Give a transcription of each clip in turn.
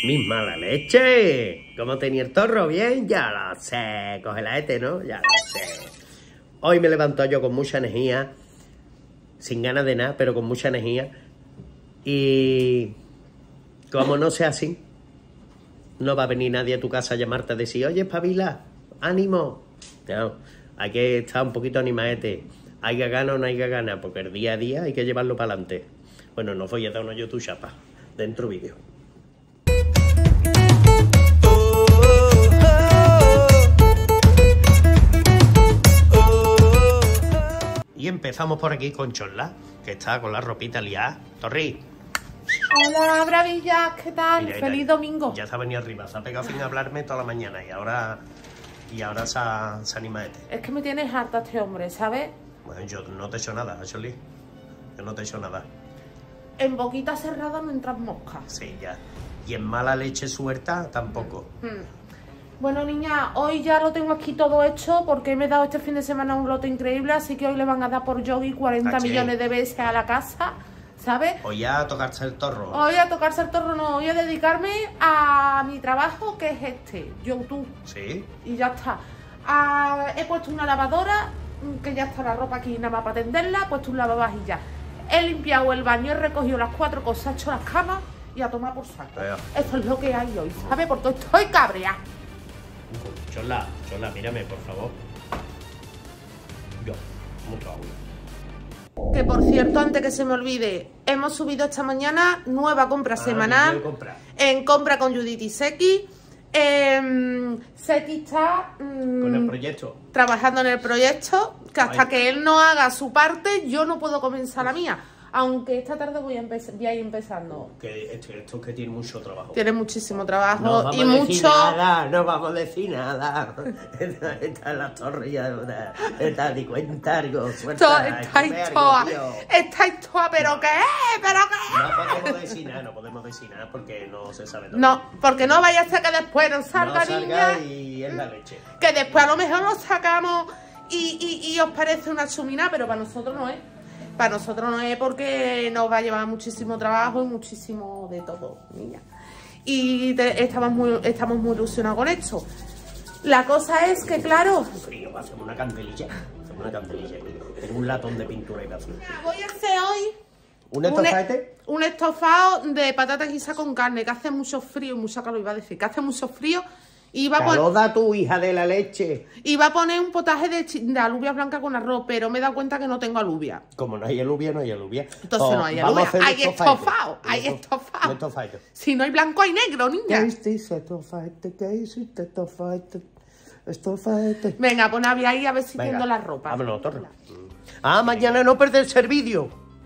¡Mi mala leche! ¿Cómo tenía el torro? ¿Bien? Ya lo sé. Coge la ¿no? Ya lo sé. Hoy me levanto yo con mucha energía. Sin ganas de nada, pero con mucha energía. Y como no sea así, no va a venir nadie a tu casa a llamarte a decir, oye, espabila, ánimo. No, hay que estar un poquito animadete. Hay que ganar o no hay que ganar, porque el día a día hay que llevarlo para adelante. Bueno, no voy a dar uno yo tu chapa. Dentro vídeo. Y empezamos por aquí con Chorla, que está con la ropita liada. Torri. Hola, Bravillas, ¿qué tal? Mira, Feliz domingo. Ya se ha venido arriba, se ha pegado sin hablarme toda la mañana y ahora se anima este. Es que me tienes harta este hombre, ¿sabes? Bueno, yo no te he hecho nada, Chorli. Yo no te he hecho nada. En boquita cerrada no entran moscas. Sí, ya. Y en mala leche suelta tampoco. Bueno, niña, hoy ya lo tengo aquí todo hecho porque me he dado este fin de semana un lote increíble, así que hoy le van a dar por yogi 40 millones de veces a la casa, ¿sabes? Hoy a tocarse el torro. Hoy a tocarse el torro no, voy a dedicarme a mi trabajo, que es este, YouTube. Sí. Y ya está. He puesto una lavadora, que ya está la ropa aquí nada más para tenderla, he puesto un lavavajillas. He limpiado el baño, he recogido las 4 cosas, he hecho las camas y a tomar por saco. Esto es lo que hay hoy, ¿sabes? Porque estoy cabreada. Chorla, mírame, por favor. Yo, mucho agua. Que por cierto, antes que se me olvide, hemos subido esta mañana nueva compra semanal en Compra con Judith y Seki. Seki está con el proyecto, trabajando en el proyecto, que hasta que él no haga su parte, yo no puedo comenzar la mía. Aunque esta tarde voy a ir empezando. Que esto que tiene mucho trabajo. Tiene muchísimo trabajo no vamos y a decir mucho. Nada, no vamos a decir nada. Está en la torre ya. Está ni cuenta, algo. Estáis toa, pero ¿qué? ¿Pero qué? No podemos decir nada porque no se sabe todo. No, porque no vaya a ser que después nos salga, niña. Y es la leche. Que después a lo mejor nos sacamos y os parece una chumina, pero para nosotros no es. Para nosotros no es porque nos va a llevar muchísimo trabajo y muchísimo de todo, niña. Y estamos muy ilusionados con esto. La cosa es que, claro... Frío, hacemos una candelilla. Tengo un latón de pintura y azul. Voy a hacer hoy... Un estofado de patatas guisadas con carne, que hace mucho frío y mucha calor, iba a decir, que hace mucho frío. Y va a tu hija de la leche. Iba a poner un potaje de alubia blanca con arroz, pero me he dado cuenta que no tengo alubia. Como no hay alubia, no hay alubia. Entonces no hay alubia, hay estofado. Hay estofado. Si no hay blanco, hay negro, niña. Venga, pon ahí a ver si tiendo la ropa. Vámonos, torre. Mañana no perderse el vídeo.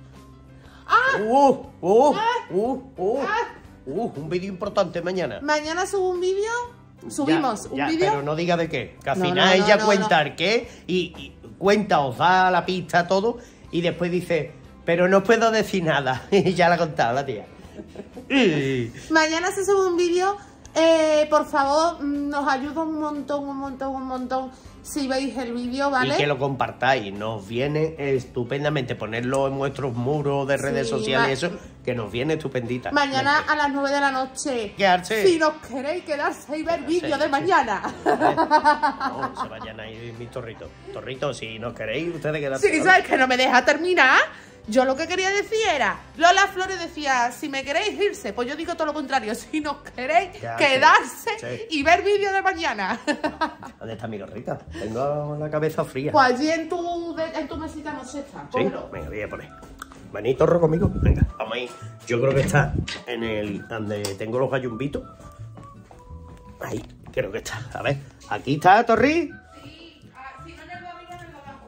Un vídeo importante mañana. Mañana subo un vídeo. Subimos un vídeo. Pero no diga de qué. Que al final ella cuenta el qué y cuenta, os da la pista, todo. Y después dice, pero no puedo decir nada. Y ya la ha contado la tía. Mañana se sube un vídeo. Por favor, nos ayuda un montón. Si veis el vídeo, ¿vale? Y que lo compartáis. Nos viene estupendamente ponerlo en vuestros muros de redes sociales y eso, que nos viene estupendita. Mañana a las 9 de la noche. Quedarse. Si nos queréis quedarse y ver vídeo de mañana. No, se vayan ahí mis torritos. Torritos, si nos queréis, ustedes quedarse. Sí, ¿sabes que no me deja terminar? Yo lo que quería decir era, Lola Flores decía, si me queréis irse, pues yo digo todo lo contrario, si nos queréis quedarse y ver vídeo de mañana. ¿Dónde está mi gorrita? Tengo la cabeza fría. Pues allí en tu mesita no se está. ¿Sí? Venga, voy a poner. Venid, torro, conmigo. Venga, vamos ahí. Yo creo que está en el donde tengo los gallumbitos. Ahí, creo que está. A ver, aquí está, Torri. Sí, si no me lo abrimos en el abajo.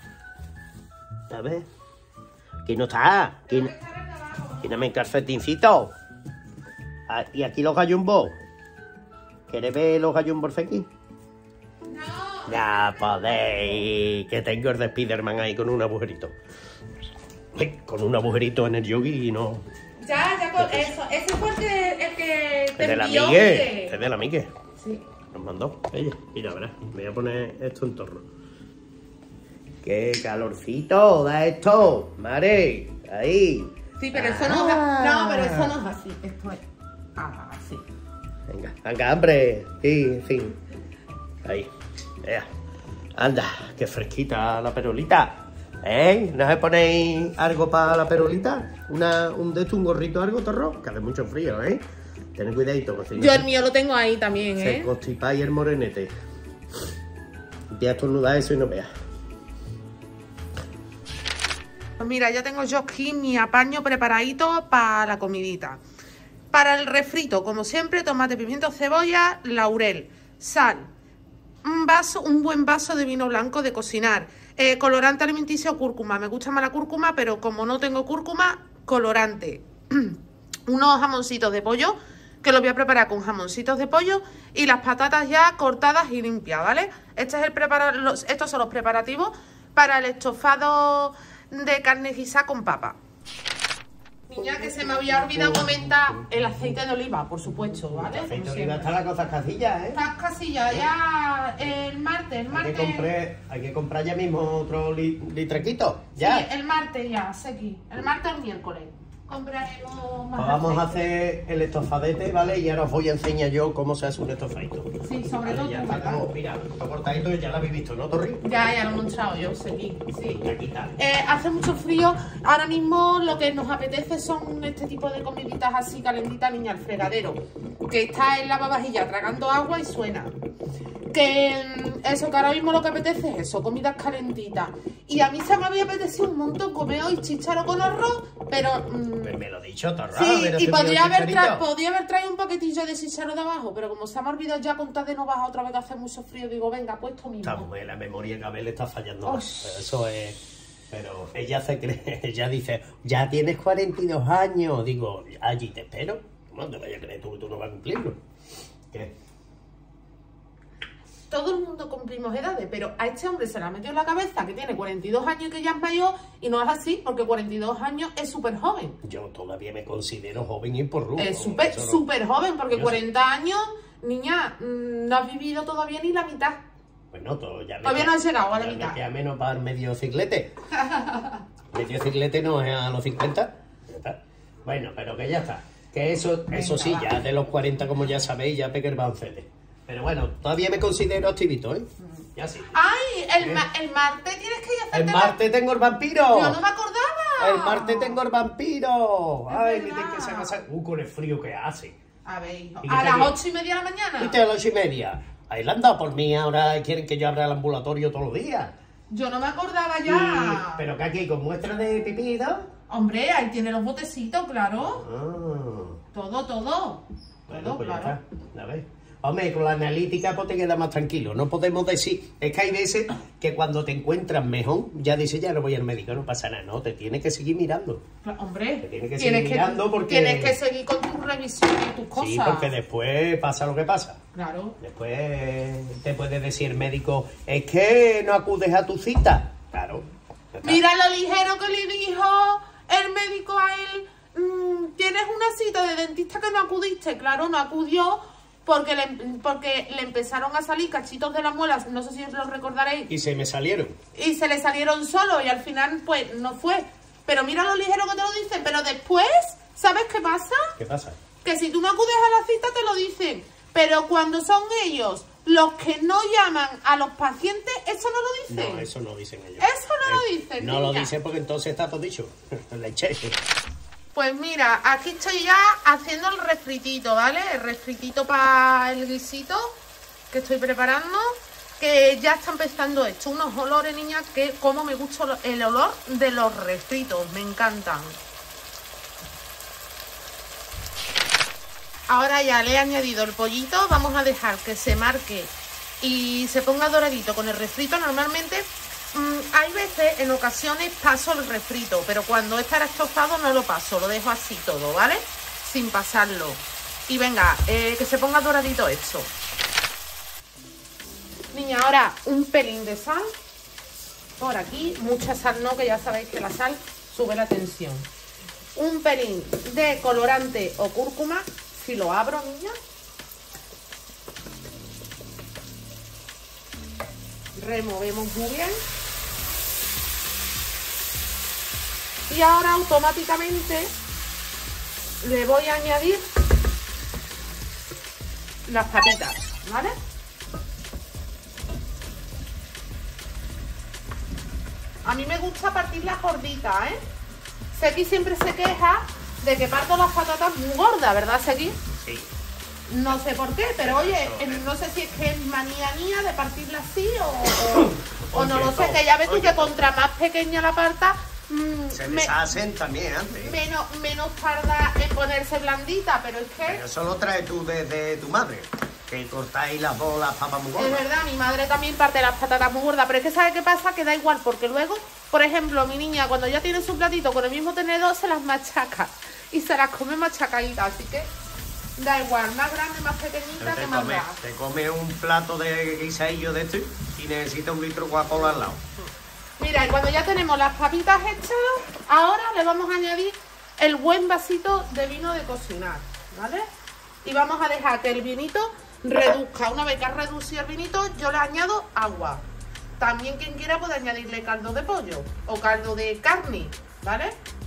A ver. Aquí no está. Aquí no me calcetincito. Y aquí los gallumbos. ¿Quieres ver los gallumbos aquí? No. Ya podéis. Que tengo el de Spiderman ahí con un agujerito. Con un agujerito en el yogi y no. Ya, con eso. Ese fue el que te envió. Es de la Migue. Sí. Nos mandó ella. Mira, verás. Me voy a poner esto en torno. ¡Qué calorcito da esto! ¡Mare! Ahí. Sí, pero eso no es así. No, pero eso no es así. Esto es así. Sí. Venga, venga, hambre. Y, en fin. Ahí. Vea. Anda, qué fresquita la perolita. ¿Eh? ¿No os ponéis algo para la perolita? Un gorrito, algo, torro, que hace mucho frío, ¿eh? Tened cuidadito, cocina. Yo el mío lo tengo ahí también, ¿eh? Se constipáis el morenete. Voy a estornudar eso y no veas. Pues mira, ya tengo yo aquí mi apaño preparadito para la comidita. Para el refrito, como siempre, tomate, pimiento, cebolla, laurel, sal, un buen vaso de vino blanco de cocinar, colorante alimenticio, cúrcuma. Me gusta más la cúrcuma, pero como no tengo cúrcuma, colorante. Unos jamoncitos de pollo, que los voy a preparar con jamoncitos de pollo, y las patatas ya cortadas y limpias, ¿vale? Estos son los preparativos para el estofado de carne guisada con papa. Niña, que se me había olvidado comentar el aceite de oliva, por supuesto, ¿vale? El aceite de oliva está la cosa casilla, ¿eh? Está casilla, ya el martes. Hay que comprar ya mismo otro litrequito, ¿ya? Sí, el martes ya, sé aquí. El martes o el miércoles. Compraremos más. Pues vamos a aceite. hacer el estofadete, ¿vale? Y ahora os voy a enseñar yo cómo se hace un estofadito. Sí, sobre Vale, todo ya tú, está como, mira, está cortadito, ya lo habéis visto, ¿no, Torri? Ya lo he mostrado yo, seguí. Sí. Aquí está. Hace mucho frío. Ahora mismo lo que nos apetece son este tipo de comiditas así calentitas, niña, al fregadero. Que está en la lavavajilla tragando agua y suena. Que ahora mismo lo que apetece es eso, comidas calentitas. Y a mí se me había apetecido un montón comer hoy chícharo con arroz, pero... Pues me lo he dicho, Torra. sí, y podría haber traído un paquetillo de chícharo de abajo, pero como se me ha olvidado ya contar de no bajar otra vez que hace mucho frío, digo, venga, pues esto mismo. Estamos, la memoria que a Abel está fallando. Eso es... Pero ella se cree, ella dice, ya tienes 42 años. Digo, allí te espero. No te vayas a creer tú no vas a cumplirlo. ¿Qué? Todo el mundo cumplimos edades, pero a este hombre se le ha metido en la cabeza que tiene 42 años y que ya es mayor, y no es así, porque 42 años es súper joven. Yo todavía me considero joven y por rumbo. Es súper joven, porque 40 años, niña, no has vivido todavía ni la mitad. Bueno, todavía no has llegado a la mitad. Ya menos para el medio ciclete. Medio ciclete no es a los 50. Ya está. Bueno, pero que ya está. Que eso sí, ya de los 40, como ya sabéis, ya pegué el bancete. Pero bueno, todavía me considero activito, ¿eh? Ya sí. ¡Ay! El martes tienes que ir a hacerte... ¡El martes tengo el vampiro! ¡Yo no me acordaba! ¡El martes tengo el vampiro! ¡Ay, verdad. miren que se pasa! Con el frío que hace. A ver, hijo. ¿Y ¿A qué las te 8:30 de la mañana? ¿Viste a las 8:30? Ahí la han dado por mí, ahora quieren que yo abra el ambulatorio todos los días. Yo no me acordaba ya. Pero que aquí, con muestra de pipí, ¿no? Hombre, ahí tiene los botecitos, claro. Ah. Todo. Bueno, pues claro. ya está. A ver. Hombre, con la analítica pues te queda más tranquilo. No podemos decir... Es que hay veces que cuando te encuentras mejor, ya dices, ya no voy al médico, no pasa nada. No, te tienes que seguir mirando. Hombre, te tienes que seguir mirando porque... Tienes que seguir con tus revisiones y tus cosas. Sí, porque después pasa lo que pasa. Claro. Después te puede decir el médico, es que no acudes a tu cita. Claro. Mira lo ligero que le dijo el médico a él. Tienes una cita de dentista que no acudiste. Claro, no acudió porque le empezaron a salir cachitos de las muelas, no sé si os lo recordaréis. Y se me salieron. Y se le salieron solos y al final pues no fue. Pero mira lo ligero que te lo dicen. Pero después, ¿sabes qué pasa? ¿Qué pasa? Que si tú no acudes a la cita te lo dicen. Pero cuando son ellos los que no llaman a los pacientes, eso no lo dicen. No, eso no dicen ellos. Eso no lo dicen, No niña. lo dicen porque entonces está todo dicho. Leche. Pues mira, aquí estoy ya haciendo el refritito, ¿vale? El refritito para el guisito que estoy preparando, que ya está empezando esto. Unos olores, niña, que como me gusta el olor de los refritos, me encantan. Ahora ya le he añadido el pollito, vamos a dejar que se marque y se ponga doradito con el refrito. Normalmente hay veces, en ocasiones, paso el refrito, pero cuando es para estofado no lo paso, lo dejo así todo, ¿vale? Sin pasarlo. Y venga, que se ponga doradito esto. Niña, ahora un pelín de sal por aquí, mucha sal no, que ya sabéis que la sal sube la tensión. Un pelín de colorante o cúrcuma, si lo abro, niña. Removemos muy bien. Y ahora automáticamente le voy a añadir las papitas, ¿vale? A mí me gusta partirlas gorditas, ¿eh? Seki siempre se queja de que parto las patatas muy gordas, ¿verdad, Seki? Sí. No sé por qué, pero oye, no sé si es que es manía mía de partirla así o no lo sé, que ya ves tú que contra más pequeña la parta, se deshacen también antes. menos tarda en ponerse blandita, pero es que... Pero eso lo traes tú desde tu madre, que cortáis las bolas papas muy gordas. Es verdad, mi madre también parte las patatas muy gordas, pero es que ¿sabe qué pasa? Que da igual, porque luego, por ejemplo, mi niña cuando ya tiene su platito con el mismo tenedor se las machaca y se las come machacaditas, así que da igual, más grande, más pequeñita, que más grande. Te come un plato de guisadillo de esto y necesita un litro de Coca-Cola al lado. Mira, y cuando ya tenemos las papitas hechas, ahora le vamos a añadir el buen vasito de vino de cocinar, ¿vale? Y vamos a dejar que el vinito reduzca. Una vez que ha reducido el vinito, yo le añado agua. También quien quiera puede añadirle caldo de pollo o caldo de carne, ¿vale?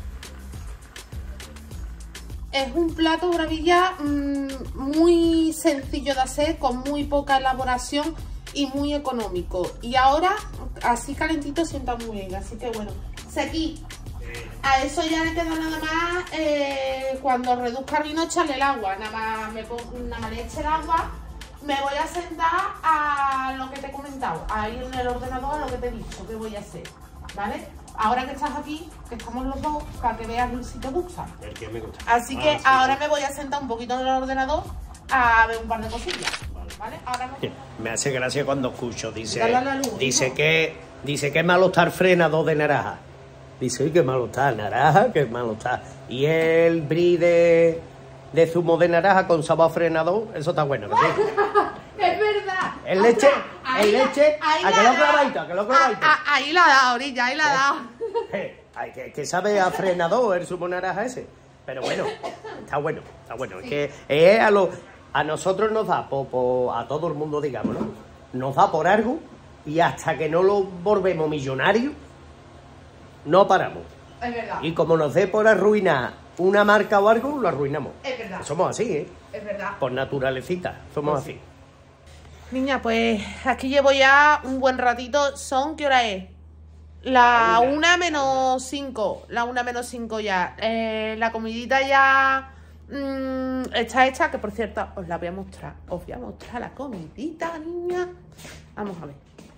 Es un plato gravilla muy sencillo de hacer, con muy poca elaboración y muy económico. Y ahora, así calentito, sienta muy bien. Así que bueno, Seki, a eso ya le queda nada más, cuando reduzca el vino, echarle el agua. Nada más le eche el agua. Me voy a sentar a lo que te he comentado, ahí en el ordenador, a lo que te he dicho, que voy a hacer, ¿vale? Ahora que estás aquí, que estamos los dos, para que veas si te gusta. El que me gusta. Así que sí, ahora me voy a sentar un poquito en el ordenador a ver un par de cosillas, ¿vale? Ahora me hace gracia cuando escucho, dice que malo está el frenador de naranja. Dice, uy, qué malo está el naranja, qué malo está. Y el brie de zumo de naranja con sabor a frenador, eso está bueno, ¿no? Es verdad. El leche, a que lo clavadito, Ahí la ha dado, Orilla, ahí la ha dado. Que sabe a frenador el zumo naranja ese. Pero bueno, está bueno. Sí. Es que a nosotros nos da, a todo el mundo, digamos, ¿no? Nos da por algo y hasta que no lo volvemos millonarios, no paramos. Es verdad. Y como nos dé por arruinar una marca o algo, lo arruinamos. Es verdad. Somos así, ¿eh? Es verdad. Por naturaleza, somos así. Niña, pues aquí llevo ya un buen ratito. ¿Qué hora es? La 1:05. La 1:05 ya. La comidita ya está hecha, que por cierto os la voy a mostrar. Os voy a mostrar la comidita, niña. Vamos a ver.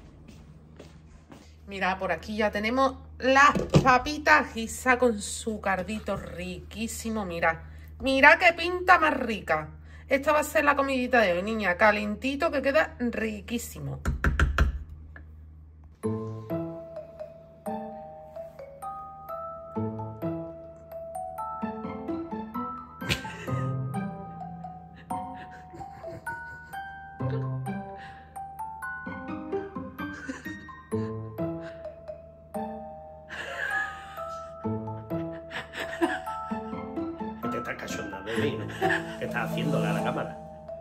Mira, por aquí ya tenemos las papitas guisadas con su cardito riquísimo. Mira qué pinta más rica. Esta va a ser la comidita de hoy, niña. Calentito, que queda riquísimo. ¿Qué estás haciéndole a la cámara?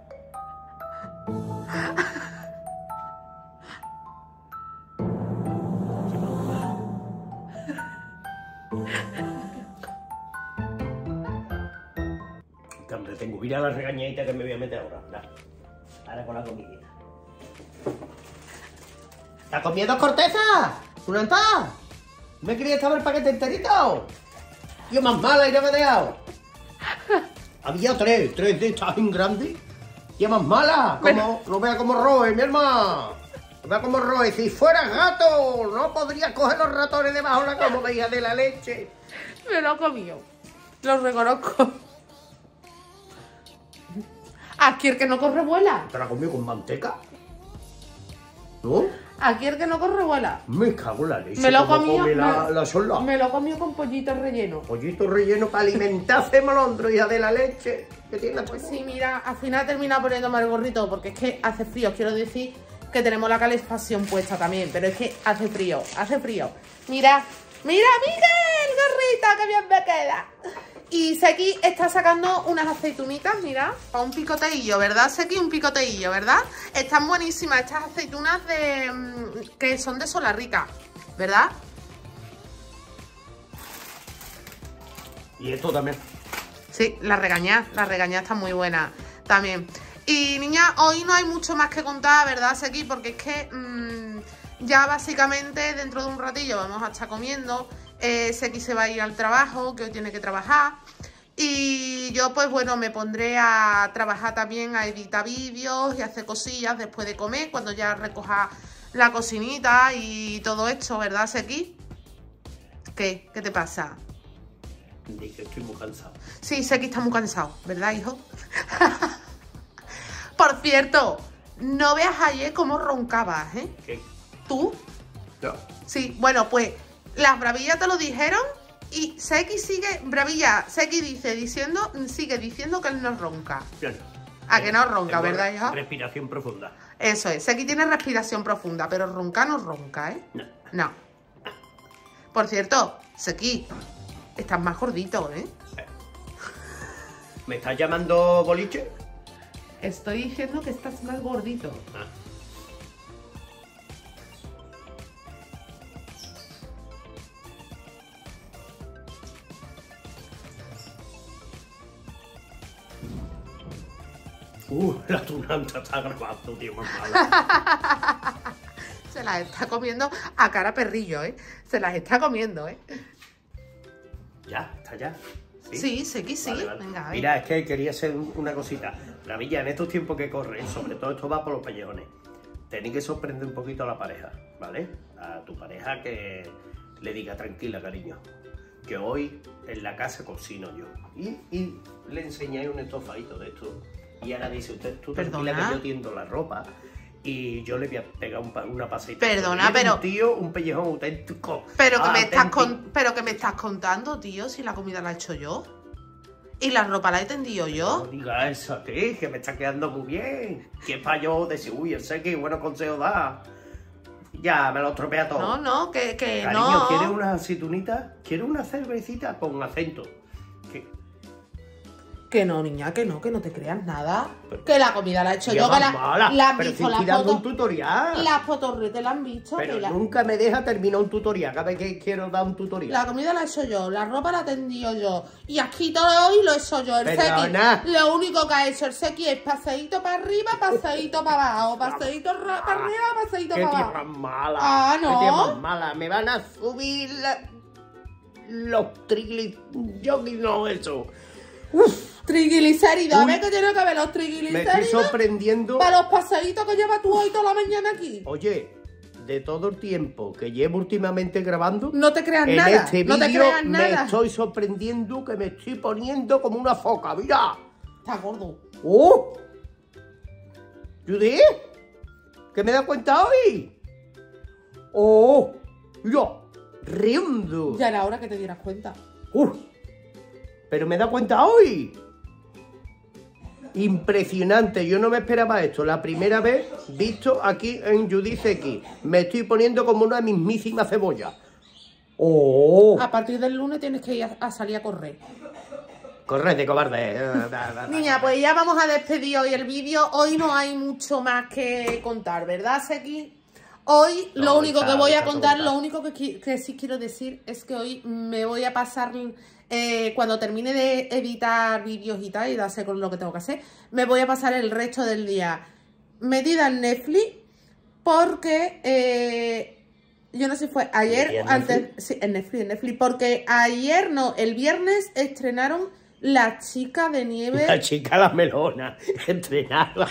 Hombre, tengo que ir a la regañadita que me voy a meter ahora. Ahora con la comidita. ¿Estás comiendo corteza? ¿Una entrada? ¿Me querías saber el paquete enterito? Yo más mala y no me he dejado. Había tres de estas en grande. Y más mala. No vea como roe, mi hermano. No vea como roe. Si fuera gato, no podría coger los ratones debajo de la cama, hija de la leche. Me lo he comido. Lo reconozco. Aquí el que no corre vuela. ¿Te la comió con manteca? ¿No? Aquí el que no corre vuela. Me cago en la leche. Me lo comió. Me lo comió con pollito relleno. Pollito relleno para alimentarse molondro, hija de la leche. ¿Qué tiene la Sí, mira, al final termina poniéndome el gorrito porque es que hace frío. Quiero decir que tenemos la calefacción puesta también, pero es que hace frío, hace frío. Mira, Miguel, gorrito, que bien me queda. Y Seki está sacando unas aceitunitas, mira, para un picoteillo, ¿verdad, Seki? Un picoteillo, ¿verdad? Están buenísimas estas aceitunas que son de Solarrica, ¿verdad? Y esto también. Sí, la regañada está muy buena también. Y niña, hoy no hay mucho más que contar, ¿verdad, Seki? Porque es que ya básicamente dentro de un ratillo vamos a estar comiendo. Seki se va a ir al trabajo, que hoy tiene que trabajar. Y yo pues bueno, me pondré a trabajar también, a editar vídeos y hacer cosillas después de comer, cuando ya recoja la cocinita y todo esto, ¿verdad, Seki? ¿Qué? ¿Qué te pasa? Dije que estoy muy cansado. Sí, Seki está muy cansado, ¿verdad, hijo? Por cierto, no veas ayer cómo roncabas, ¿eh? ¿Qué? ¿Tú? No. Sí, bueno, pues las bravillas te lo dijeron y Seki sigue, bravilla, Seki sigue diciendo que él no ronca. Bien. A que no ronca, ¿verdad, hijo? Respiración profunda. Eso es, Seki tiene respiración profunda, pero ronca no ronca, ¿eh? No. No. Por cierto, Seki, estás más gordito, ¿eh? ¿Me estás llamando boliche? Estoy diciendo que estás más gordito. Ah. La tunanta está grabando, tío, más mala. Se las está comiendo a cara perrillo, ¿eh? Se las está comiendo, ¿eh? Ya, está ya. Sí, Seki, sí. Vale, vale. Venga, a ver. Mira, es que quería hacer una cosita. Bravilla, en estos tiempos que corren, sobre todo esto va por los pellejones, tenéis que sorprender un poquito a la pareja, ¿vale? A tu pareja que le diga, tranquila, cariño, que hoy en la casa cocino yo. Y le enseñáis un estofadito de esto. Y ahora dice usted, tú tranquila, ¿Perdona? que yo tiendo la ropa y yo le voy a pegar una pasadita. Perdona, Y eres pero- un tío, un pellejón auténtico. Pero que, auténtico. pero que me estás contando, tío, si la comida la he hecho yo. Y la ropa la he tendido No yo. diga eso a ti, que me está quedando muy bien. Que es para yo decir, uy, el sé que buenos consejos da. Ya, me lo estropea todo. No, no, que Cariño, no. ¿quieres una aceitunitas? ¿Quieres una cervecita con acento? Que no, niña, que no te creas nada. Pero- Que la comida la he hecho yo. Que mala, la han pero visto si las estoy dando un fotos. tutorial. Las fotorretes la han visto. Pero que la, nunca me deja terminar un tutorial. Cada vez que quiero dar un tutorial. la comida la he hecho yo, la ropa la he tendido yo. Y aquí todo hoy lo he hecho yo. El Perdona. Seki, lo único que ha hecho el Seki es paseíto para arriba, paseíto para abajo. Paseíto para arriba, paseíto ¡Qué para tierra abajo. mala! Ah, ¿no? ¡Qué tierra mala! Me van a subir los triglicéridos, no eso. Triglicéridos, a Uy. ver que tiene que ver los Me estoy triglicéridos sorprendiendo. para los paseitos que llevas tú hoy toda la mañana aquí. Oye, de todo el tiempo que llevo últimamente grabando, No te creas en nada, este no te vídeo creas me nada. estoy sorprendiendo que me estoy poniendo como una foca. ¡Mira! Está gordo. ¡Oh! ¿Judith? ¿Qué me da cuenta hoy? ¡Oh! ¡Mira! ¡Riendo! Ya era hora que te dieras cuenta. Pero me da cuenta hoy. Impresionante, yo no me esperaba esto. La primera vez visto aquí en Judith X. Me estoy poniendo como una mismísima cebolla. ¡Oh! A partir del lunes tienes que ir a salir a correr. Correte, cobarde. Niña, pues ya vamos a despedir hoy el vídeo. Hoy no hay mucho más que contar, ¿verdad, Seki? Hoy No, lo único está- que voy a está contar, todo lo único que sí quiero decir es que hoy me voy a pasar, cuando termine de editar vídeos y tal, y de hacer con lo que tengo que hacer, me voy a pasar el resto del día metida en Netflix, porque yo no sé si fue ayer ¿Y en o antes. Netflix? Sí, en Netflix, porque ayer no, el viernes estrenaron La Chica de Nieve. La chica la melona. Estrenaron.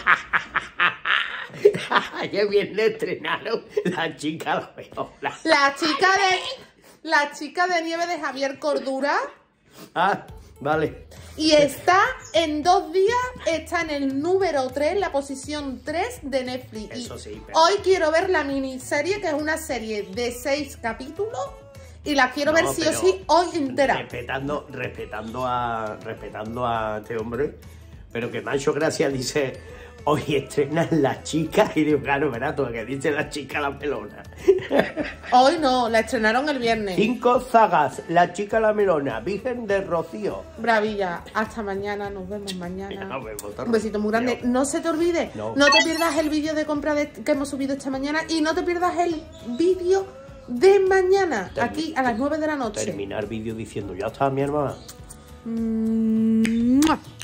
Ayer viernes estrenaron La chica la melona. La chica de nieve de Javier Cordura. Ah, vale. Y está en 2 días, está en el número 3, la posición 3 de Netflix. Eso Y sí, pero- hoy quiero ver la miniserie, que es una serie de 6 capítulos. Y la quiero ver No, sí o pero sí hoy entera. Respetando a este hombre, pero que me ha hecho gracia, dice, hoy estrenan La Chica, y digo, claro, verás tú, que dice La Chica la melona. Hoy no, la estrenaron el viernes. 5 sagas, La Chica la melona, Virgen de Rocío. Bravilla, hasta mañana, nos vemos mañana. Nos vemos, Un besito muy grande. Dios. No se te olvide, No. no te pierdas el vídeo de compra que hemos subido esta mañana y no te pierdas el vídeo de mañana, aquí a las 9 de la noche. Terminar vídeo diciendo, ya está, mi hermana. ¡Mua!